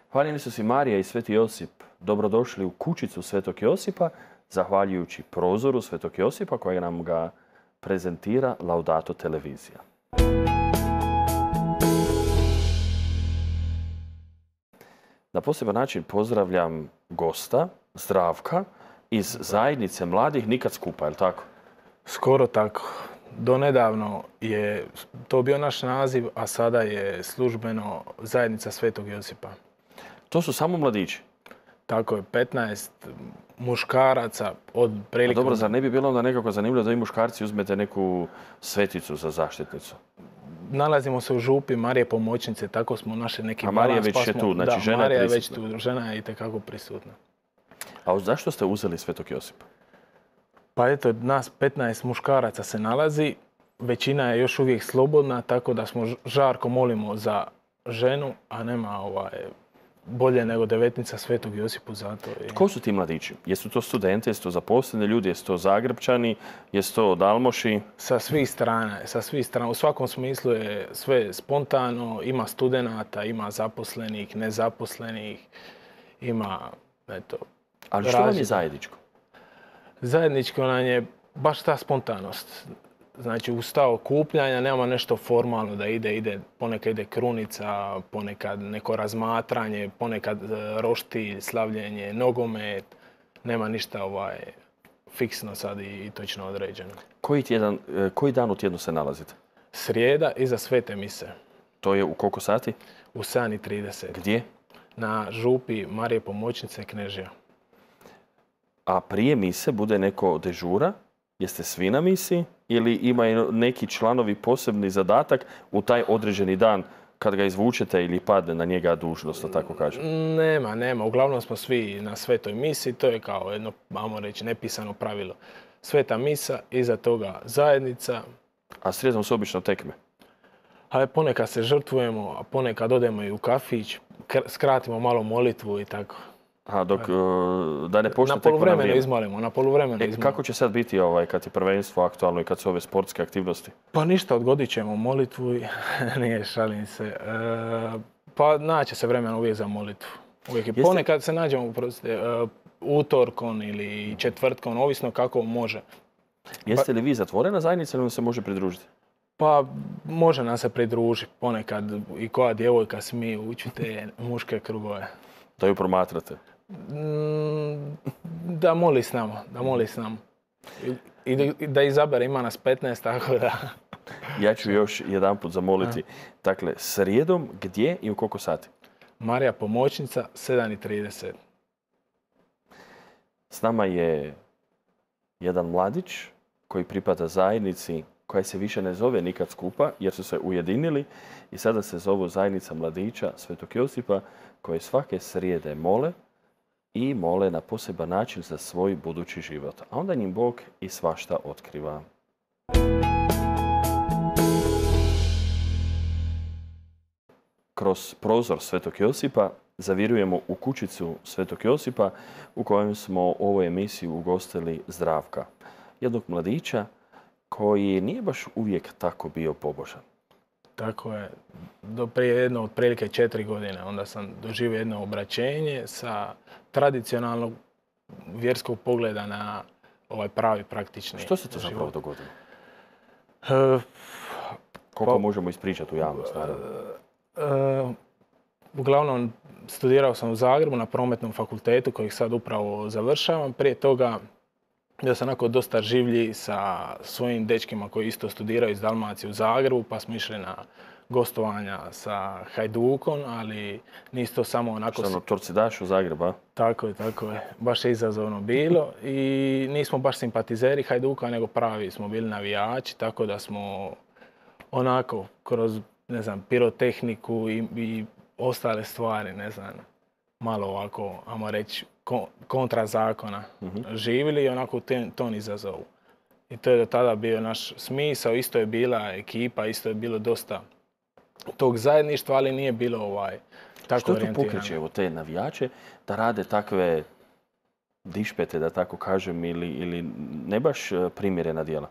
Hvaljeni Isus i Marija i Sveti Josip dobrodošli u kućicu Svetog Josipa, zahvaljujući prozoru Svetog Josipa koja nam ga prezentira Laudato televizija. Na poseban način pozdravljam gosta, Zdravka, iz zajednice mladih Nikad skupa, je li tako? Skoro tako. Donedavno je to bio naš naziv, a sada je službeno zajednica Svetog Josipa. To su samo mladići? Tako je, 15 muškaraca od prilike... Dobro, zar ne bi bilo onda nekako zanimljivo da vi muškarci uzmete neku sveticu za zaštitnicu? Nalazimo se u župi Marije Pomoćnice, tako smo našli neki balans. A Marija već je tu, znači žena je prisutna. Marija je već tu, žena je itekako prisutna. A zašto ste uzeli Svetog Josipa? Pa eto, nas 15 muškaraca se nalazi, većina je još uvijek slobodna, tako da smo žarko molimo za ženu, a nema bolje nego devetnica Svetog Josipu zato. Tko su ti mladići? Jesu to studenti, jesu to zaposleni ljudi, jesu to Zagrepčani, jesu to Dalmoši? Sa svih strana, U svakom smislu je sve spontano, ima studenata, ima zaposlenih, nezaposlenih, ima, eto... Ali što vam je zajedničko? Zajedničko nam je baš ta spontanost. Znači, uz ta okupljanja nema nešto formalno da ponekad ide krunica, ponekad neko razmatranje, ponekad roštilj, slavljenje, nogomet. Nema ništa fiksno sad i točno određeno. Koji dan u tjednu se nalazite? Srijeda iza Svete mise. To je u koliko sati? U 7:30. Gdje? Na župi Marije Pomoćnice Knežija. A prije mise bude neko dežura? Jeste svi na misi ili imaju neki članovi posebni zadatak u taj određeni dan kad ga izvučete ili padne na njega dužnost, da tako kažem? Nema. Uglavnom smo svi na svetoj misi. To je kao jedno, ajmo reći, nepisano pravilo. Sveta misa, iza toga zajednica. A srijedom su obično tekme? A ponekad se žrtvujemo, a ponekad odemo i u kafić, skratimo malo molitvu i tako. Da ne počne tek na poluvremenu izmolimo. Kako će sad biti kad je prvenstvo aktualno i kad su ove sportske aktivnosti? Pa ništa, odgodit ćemo molitvu i nije, šalim se. Pa naće se vremena uvijek za molitvu. Ponekad se nađemo utorkom ili četvrtkom, ovisno kako može. Jeste li vi zatvorena zajednica ili vam se može pridružiti? Pa može nam se pridružiti. Ponekad i koja djevojka smije ući u te muške krugove. Da ju promatrate? Da moli s nama. I da izabere, ima nas 15, tako da... Ja ću još jedanput zamoliti. Dakle, srijedom gdje i u koliko sati? Marija Pomoćnica, 7:30. S nama je jedan mladić koji pripada zajednici koja se više ne zove Nikad skupa jer su se ujedinili i sada se zovu zajednica mladića Svetog Josipa koje svake srijede mole i mole na poseban način za svoj budući život. A onda njim Bog i svašta otkriva. Kroz prozor Svetog Josipa zavirujemo u kućicu Svetog Josipa u kojem smo u ovoj emisiji ugostili Zdravka. Jednog mladića koji nije baš uvijek tako bio pobožan. Tako je. Do prije jedno otprilike 4 godine. Onda sam doživio jedno obraćenje sa tradicionalnog vjerskog pogleda na ovaj pravi praktični. Što se to zapravo dogodilo? Koliko možemo ispričati u javnost? Uglavnom, studirao sam u Zagrebu na Prometnom fakultetu kojeg sad upravo završavam. Prije toga ja sam onako dosta življi sa svojim dečkima koji isto studiraju iz Dalmacije u Zagrebu, pa smo išli na gostovanja sa Hajdukom, ali nisu to samo onako... Što torcidaš u Zagrebu, a? Tako je. Baš je izazovno bilo i nismo baš simpatizeri Hajduka, nego pravi smo bili navijači, tako da smo onako kroz, pirotehniku i ostale stvari, malo ovako, ajmo reći, kontra zakona živjeli i onako ton izazovu. I to je do tada bio naš smisao, isto je bila ekipa, isto je bilo dosta tog zajedništva, ali nije bilo tako orijentirano. Što tu pokreće te navijače da rade takve dišpete, da tako kažem, ili ne baš primjerena djela?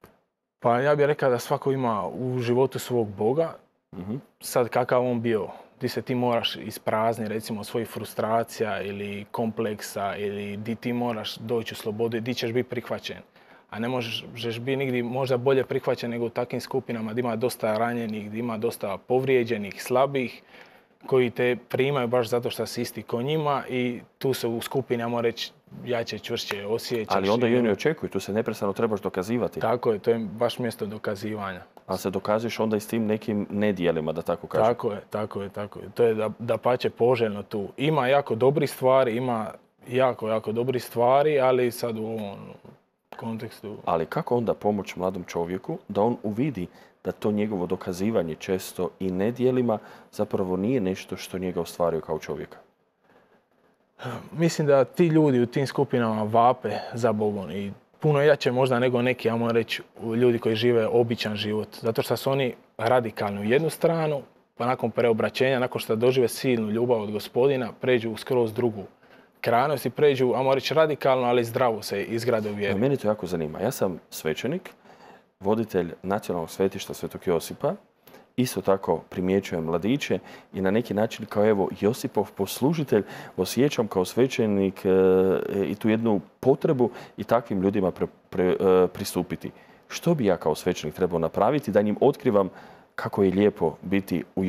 Pa ja bih rekao da svako ima u životu svog Boga. Sad kakav on bio, di se ti moraš isprazniti recimo svojih frustracija ili kompleksa ili di ti moraš doći u slobodu i di ćeš biti prihvaćen. A ne možeš biti nigdje možda bolje prihvaćen nego u takvim skupinama gdje ima dosta ranjenih, gdje ima dosta povrijeđenih, slabih, koji te primaju baš zato što si isti ko njima i tu se u skupini, ja moram reći, jače, čvršće osjećaš. Ali onda i oni očekuju, tu se neprestano trebaš dokazivati. Tako je, to je baš mjesto dokazivanja. A se dokazuješ onda i s tim nekim nedjelima, da tako kažem. Tako je. To je dapače poželjno tu. Ima jako dobrih stvari, ima jako dobrih stvari, ali sad u ovom kontekstu... Ali kako onda pomoći mladom čovjeku da on uvidi da to njegovo dokazivanje često i nedjelima zapravo nije nešto što njega ostvario kao čovjeka? Mislim da ti ljudi u tim skupinama vape za Bogom i puno jače možda nego neki, ja moram reći, ljudi koji žive običan život. Zato što su oni radikalni u jednu stranu, pa nakon preobraćenja, nakon što dožive silnu ljubav od Gospodina, pređu u skroz drugu krajnost i pređu, ja moram reći, radikalno, ali zdravo se izgrade u vjeri. Meni to jako zanima. Ja sam svećenik, voditelj nacionalnog svetišta Svetog Josipa. Isto tako primjećujem mladiće i na neki način kao evo Josipov poslužitelj osjećam kao svećenik i tu jednu potrebu i takvim ljudima pristupiti. Što bi ja kao svećenik trebao napraviti da njim otkrivam kako je lijepo biti u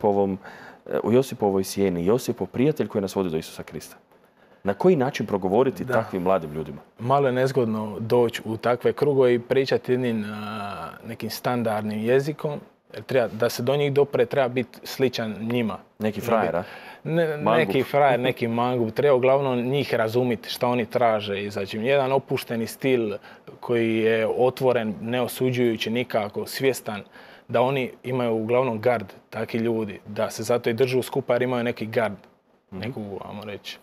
Josipovoj sjeni, Josipov prijatelj koji nas vodi do Isusa Krista? Na koji način progovoriti takvim mladim ljudima? Malo je nezgodno doći u takve krugove i pričati jednim nekim standardnim jezikom. Jer da se do njih dopre treba biti sličan njima. Neki frajer, a? Neki frajer, neki mangup. Treba uglavnom njih razumjeti što oni traže. Znači, jedan opušteni stil koji je otvoren, neosuđujući nikako, svjestan da oni imaju uglavnom gard, takvi ljudi. Da se zato i držu skupa jer imaju neki gard. Neku, ajmo reći,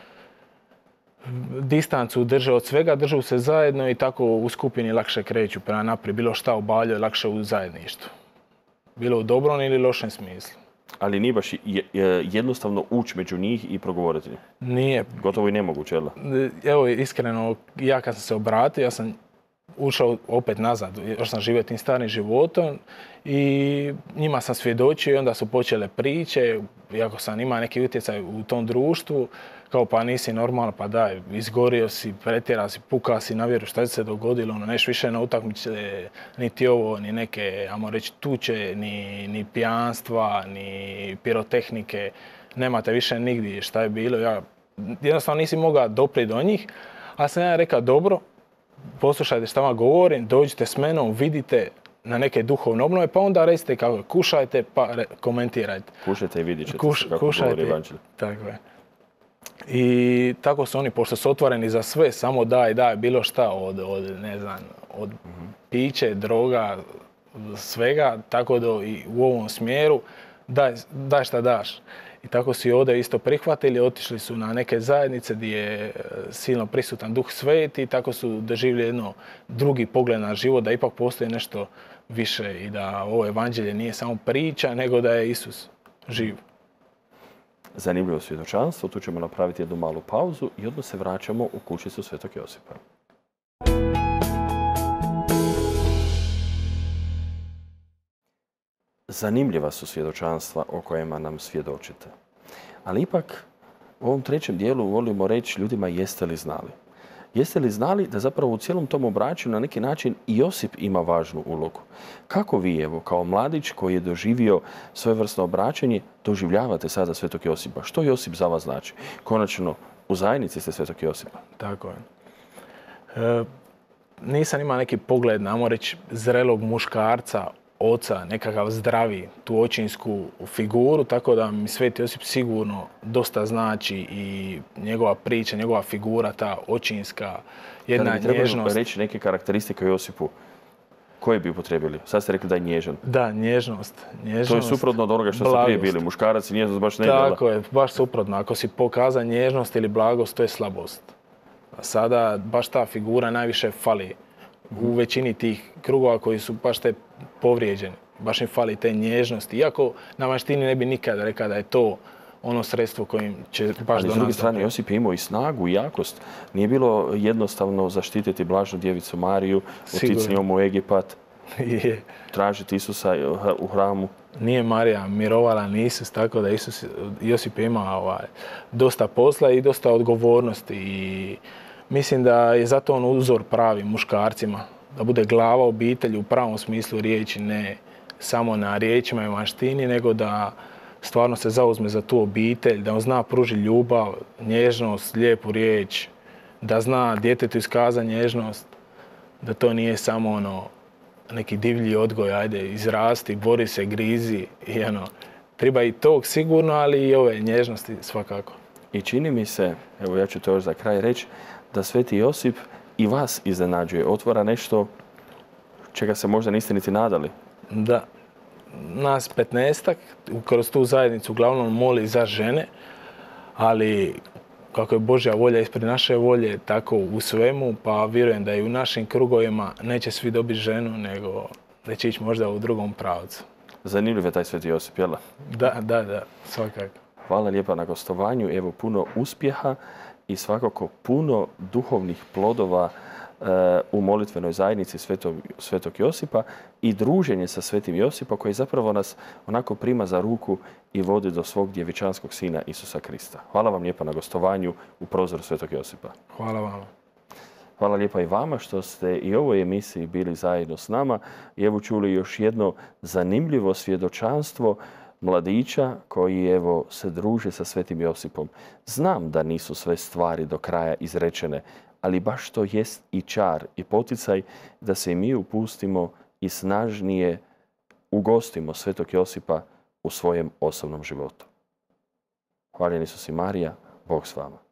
distancu drže od svega, držu se zajedno i tako u skupini lakše kreću prema naprijed. Bilo šta obavljaju, lakše u zajedništvu. Bilo u dobrom ili lošem smislu. Ali nije baš jednostavno ući među njih i progovoriti. Nije. Gotovo i nemoguće, jel? Evo, iskreno, ja kad sam se obratio, ja sam ušao opet nazad, još sam živio tim starim životom i njima sam svjedočio i onda su počele priče, iako sam imao neki utjecaj u tom društvu, kao pa nisi normalan, pa daj, izgorio si, pretjerao si, pukao si na vjeru, šta se dogodilo, neš više na utakmice, niti ovo, ni neke, ajmo reći, tuče, ni pijanstva, ni pirotehnike, nemate više nigdje šta je bilo. Ja jednostavno nisi mogao doprijeti do njih, a sam ja rekao, dobro, poslušajte šta vam govorim, dođite s menom, vidite na neke duhovne obnove, pa onda recite kako je, kušajte, pa komentirajte. Kušajte i vidit ćete kako govori evanđelje. Tako je. I tako su oni, pošto su otvoreni za sve, samo daj, bilo šta od piće, droga, svega, tako da i u ovom smjeru, daj šta daš. I tako su i ovdje isto prihvatili, otišli su na neke zajednice gdje je silno prisutan Duh Sveti i tako su doživjeli jedno drugi pogled na život, da ipak postoji nešto više i da ovo evanđelje nije samo priča, nego da je Isus živ. Zanimljivo svjedočanstvo, tu ćemo napraviti jednu malu pauzu i odmah se vraćamo u kućicu Svetog Josipa. Zanimljiva su svjedočanstva o kojima nam svjedočite. Ali ipak u ovom trećem dijelu volimo reći ljudima jeste li znali. Jeste li znali da zapravo u cijelom tom obraćanju na neki način i Josip ima važnu ulogu? Kako vi, evo, kao mladić koji je doživio svojevrsno obraćanje, doživljavate sada Svetog Josipa? Što Josip za vas znači? Konačno, u zajednici ste Svetog Josipa. Tako je. Nisam imao neki pogled, ajmo reći, zrelog muškarca, oca, nekakav zdravi, tu očinsku figuru, tako da mi Sveti Josip sigurno dosta znači i njegova priča, njegova figura, ta očinska, jedna nježnost. Kada bi trebali reći neke karakteristike o Josipu, koje bi upotrijebili? Sad ste rekli da je nježan. Da, nježnost. To je suprotno od onoga što ste prije bili. Muškarac i nježnost baš ne djela. Tako je, baš suprotno. Ako si pokazao nježnost ili blagost, to je slabost. A sada baš ta figura najviše fali u većini tih krugova koji su baš te povrijeđeni. Baš im fali te nježnosti. Iako na vanštini ne bi nikada rekao da je to ono sredstvo kojim će baš do nas. Ali s druge strane Josip je imao i snagu i jakost. Nije bilo jednostavno zaštititi blažnu djevicu Mariju, otići s njom u Egipat. tražiti Isusa u hramu. Nije Marija mirovala ni Isus, tako da Josip ima dosta posla i dosta odgovornosti. I mislim da je zato on uzor pravi muškarcima. Da bude glava obitelji u pravom smislu riječi, ne samo na riječima i vanštini, nego da stvarno se zauzme za tu obitelj, da on zna pružiti ljubav, nježnost, lijepu riječ, da zna djetetu iskazati nježnost, da to nije samo neki divlji odgoj, ajde, izrasti, bori se, grizi i treba i tog sigurno, ali i ove nježnosti svakako. I čini mi se, evo ja ću to još za kraj reći, da Sveti Josip i vas iznenađuje, otvara nešto čega se možda niste niti nadali. Da, nas 15-ak kroz tu zajednicu uglavnom moli za žene, ali kako je Božja volja ispred naše volje, tako u svemu, pa vjerujem da i u našim krugovima neće svi dobiti ženu, nego da će ići možda u drugom pravcu. Zanimljiv je taj Sveti Josip, jel? Da, svakako. Hvala lijepa na gostovanju, evo puno uspjeha i svakako puno duhovnih plodova u molitvenoj zajednici Svetog Josipa i druženje sa Svetim Josipom koji zapravo nas onako prima za ruku i vodi do svog djevičanskog sina Isusa Krista. Hvala vam lijepa na gostovanju u prozoru Svetog Josipa. Hvala vam. Hvala lijepa i vama što ste i u ovoj emisiji bili zajedno s nama i evo čuli još jedno zanimljivo svjedočanstvo mladića koji evo se druže sa Svetim Josipom. Znam da nisu sve stvari do kraja izrečene, ali baš to jest i čar i poticaj da se i mi upustimo i snažnije ugostimo Svetog Josipa u svojem osobnom životu. Hvaljen Isus i Marija, Bog s vama.